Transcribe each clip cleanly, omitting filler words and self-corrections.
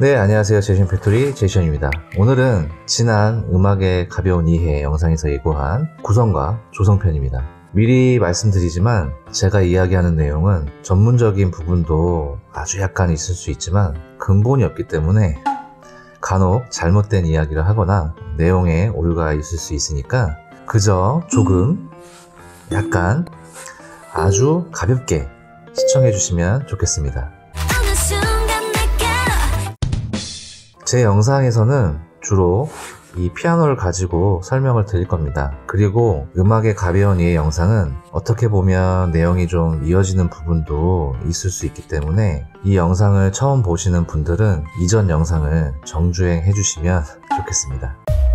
네, 안녕하세요. 제이션 팩토리 제이션입니다. 오늘은 지난 음악의 가벼운 이해 영상에서 예고한 구성과 조성편입니다. 미리 말씀드리지만 제가 이야기하는 내용은 전문적인 부분도 아주 약간 있을 수 있지만 근본이 없기 때문에 간혹 잘못된 이야기를 하거나 내용에 오류가 있을 수 있으니까 그저 조금 약간 아주 가볍게 시청해 주시면 좋겠습니다. 제 영상에서는 주로 이 피아노를 가지고 설명을 드릴 겁니다. 그리고 음악의 가벼운 이해 영상은 어떻게 보면 내용이 좀 이어지는 부분도 있을 수 있기 때문에 이 영상을 처음 보시는 분들은 이전 영상을 정주행 해주시면 좋겠습니다.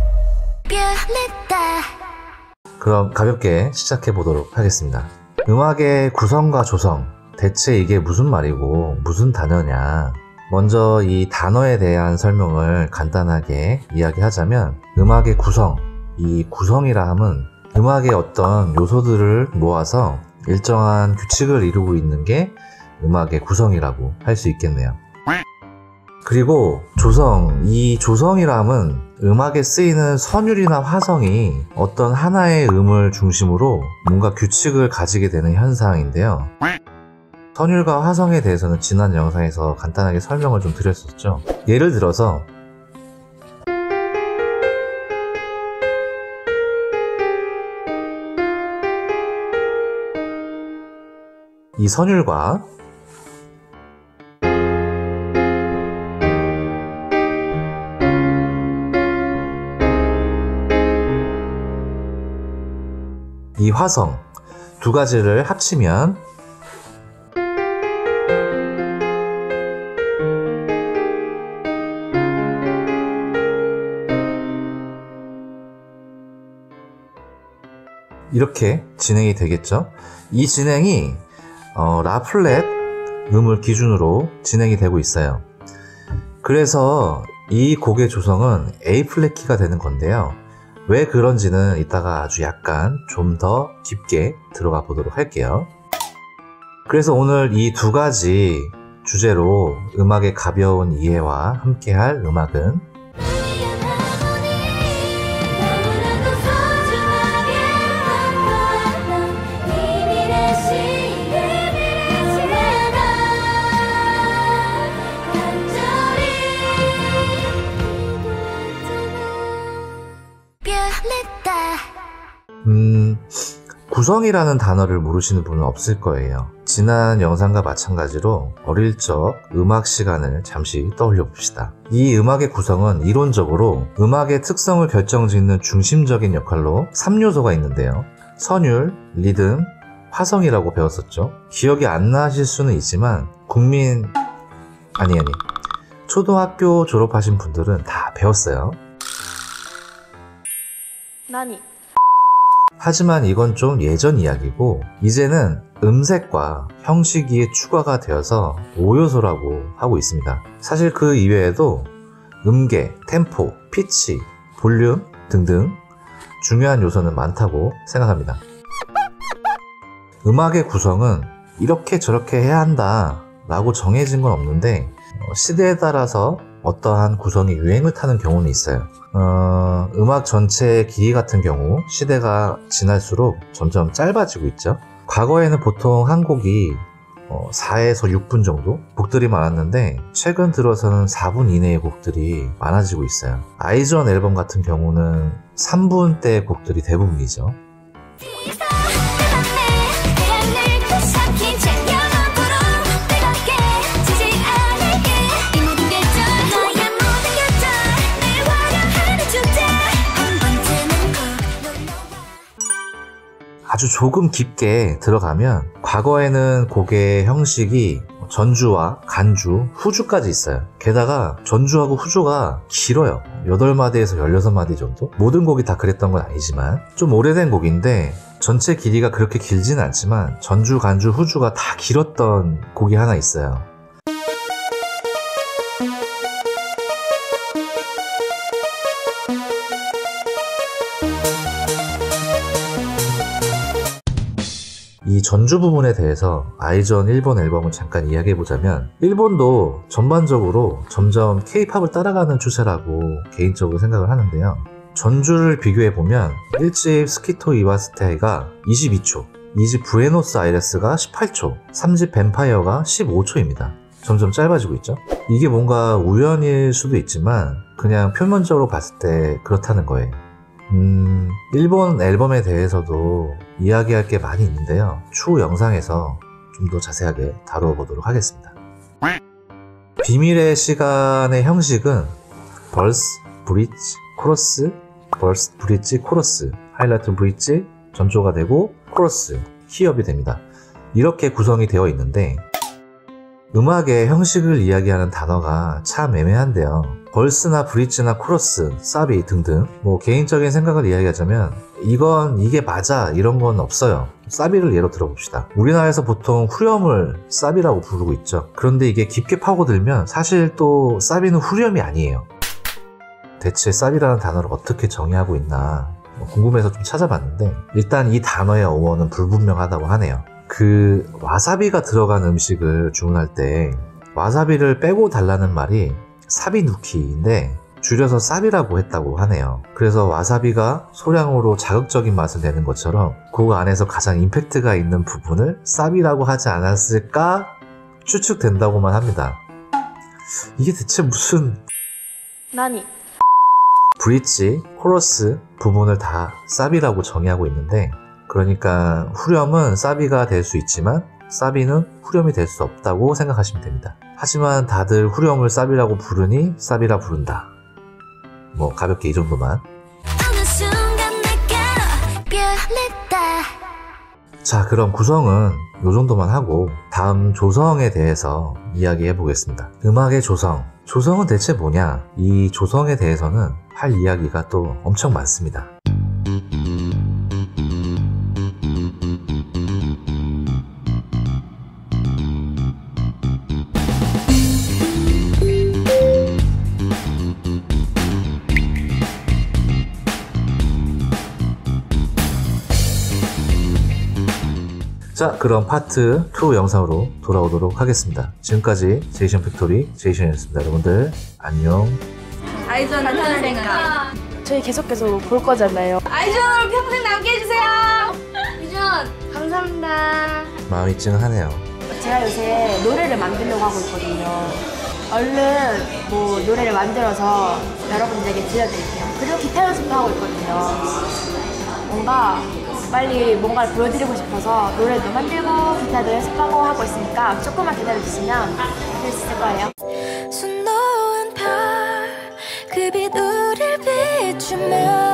그럼 가볍게 시작해 보도록 하겠습니다. 음악의 구성과 조성, 대체 이게 무슨 말이고 무슨 단어냐? 먼저 이 단어에 대한 설명을 간단하게 이야기하자면 음악의 구성, 이 구성이라 함은 음악의 어떤 요소들을 모아서 일정한 규칙을 이루고 있는 게 음악의 구성이라고 할 수 있겠네요. 그리고 조성, 이 조성이라 함은 음악에 쓰이는 선율이나 화성이 어떤 하나의 음을 중심으로 뭔가 규칙을 가지게 되는 현상인데요. 선율과 화성에 대해서는 지난 영상에서 간단하게 설명을 좀 드렸었죠. 예를 들어서 이 선율과 이 화성 두 가지를 합치면 이렇게 진행이 되겠죠. 이 진행이 라 플랫 음을 기준으로 진행이 되고 있어요. 그래서 이 곡의 조성은 A 플랫 키가 되는 건데요. 왜 그런지는 이따가 아주 약간 좀 더 깊게 들어가 보도록 할게요. 그래서 오늘 이 두 가지 주제로 음악의 가벼운 이해와 함께할 음악은 구성이라는 단어를 모르시는 분은 없을 거예요. 지난 영상과 마찬가지로 어릴 적 음악 시간을 잠시 떠올려 봅시다. 이 음악의 구성은 이론적으로 음악의 특성을 결정짓는 중심적인 역할로 3요소가 있는데요. 선율, 리듬, 화성이라고 배웠었죠. 기억이 안 나실 수는 있지만 초등학교 졸업하신 분들은 다 배웠어요. 나니. 하지만 이건 좀 예전 이야기고 이제는 음색과 형식이 추가가 되어서 5요소라고 하고 있습니다. 사실 그 이외에도 음계, 템포, 피치, 볼륨 등등 중요한 요소는 많다고 생각합니다. 음악의 구성은 이렇게 저렇게 해야 한다 라고 정해진 건 없는데 시대에 따라서 어떠한 구성이 유행을 타는 경우는 있어요. 음악 전체의 길이 같은 경우 시대가 지날수록 점점 짧아지고 있죠. 과거에는 보통 한 곡이 4에서 6분 정도 곡들이 많았는데 최근 들어서는 4분 이내의 곡들이 많아지고 있어요. 아이즈원 앨범 같은 경우는 3분대의 곡들이 대부분이죠. 아주 조금 깊게 들어가면 과거에는 곡의 형식이 전주와 간주, 후주까지 있어요. 게다가 전주하고 후주가 길어요. 8마디에서 16마디 정도? 모든 곡이 다 그랬던 건 아니지만 좀 오래된 곡인데 전체 길이가 그렇게 길지는 않지만 전주, 간주, 후주가 다 길었던 곡이 하나 있어요. 이 전주 부분에 대해서 아이즈원 일본 앨범을 잠깐 이야기해보자면, 일본도 전반적으로 점점 K-팝을 따라가는 추세라고 개인적으로 생각을 하는데요. 전주를 비교해보면 1집 스키토 이와스테가 22초, 2집 부에노스 아이레스가 18초, 3집 뱀파이어가 15초입니다. 점점 짧아지고 있죠. 이게 뭔가 우연일 수도 있지만 그냥 표면적으로 봤을 때 그렇다는 거예요. 일본 앨범에 대해서도 이야기할 게 많이 있는데요. 추후 영상에서 좀 더 자세하게 다루어 보도록 하겠습니다. 비밀의 시간의 형식은 벌스, 브릿지, 코러스, 벌스, 브릿지, 코러스, 하이라이트, 브릿지, 전조가 되고 코러스, 키업이 됩니다. 이렇게 구성이 되어 있는데, 음악의 형식을 이야기하는 단어가 참 애매한데요. 벌스나 브릿지나 코러스, 사비 등등 개인적인 생각을 이야기하자면 이게 맞아 이런 건 없어요. 사비를 예로 들어봅시다. 우리나라에서 보통 후렴을 사비라고 부르고 있죠. 그런데 이게 깊게 파고들면 사실 또 사비는 후렴이 아니에요. 대체 사비라는 단어를 어떻게 정의하고 있나 궁금해서 좀 찾아봤는데, 일단 이 단어의 어원은 불분명하다고 하네요. 와사비가 들어간 음식을 주문할 때 와사비를 빼고 달라는 말이 사비누키인데 줄여서 사비라고 했다고 하네요. 그래서 와사비가 소량으로 자극적인 맛을 내는 것처럼 그 안에서 가장 임팩트가 있는 부분을 사비라고 하지 않았을까 추측된다고만 합니다. 이게 대체 무슨... 나니? 브릿지, 코러스 부분을 다 사비라고 정의하고 있는데, 그러니까 후렴은 사비가 될 수 있지만 사비는 후렴이 될 수 없다고 생각하시면 됩니다. 하지만 다들 후렴을 사비라고 부르니 사비라 부른다. 가볍게 이 정도만. 자, 그럼 구성은 이 정도만 하고 다음 조성에 대해서 이야기해 보겠습니다. 음악의 조성. 조성은 대체 뭐냐? 이 조성에 대해서는 할 이야기가 또 엄청 많습니다. 자, 그럼 파트 2 영상으로 돌아오도록 하겠습니다. 지금까지 제이션 팩토리 제이션이었습니다. 여러분들 안녕. 아이즈원 탄생아, 저희 계속해서 볼 거잖아요. 아이즈원으로 평생 남게 해주세요. 아이즈원 감사합니다. 마음이 찡하네요. 제가 요새 노래를 만들려고 하고 있거든요. 얼른 노래를 만들어서 여러분들에게 들려드릴게요. 그리고 기타 연습도 하고 있거든요. 빨리 뭔가를 보여드리고 싶어서 노래도 만들고 기타도 연습하고 하고 있으니까 조금만 기다려주시면 될 수 있을 거예요. 수놓은 별, 그 빛 우릴 비추며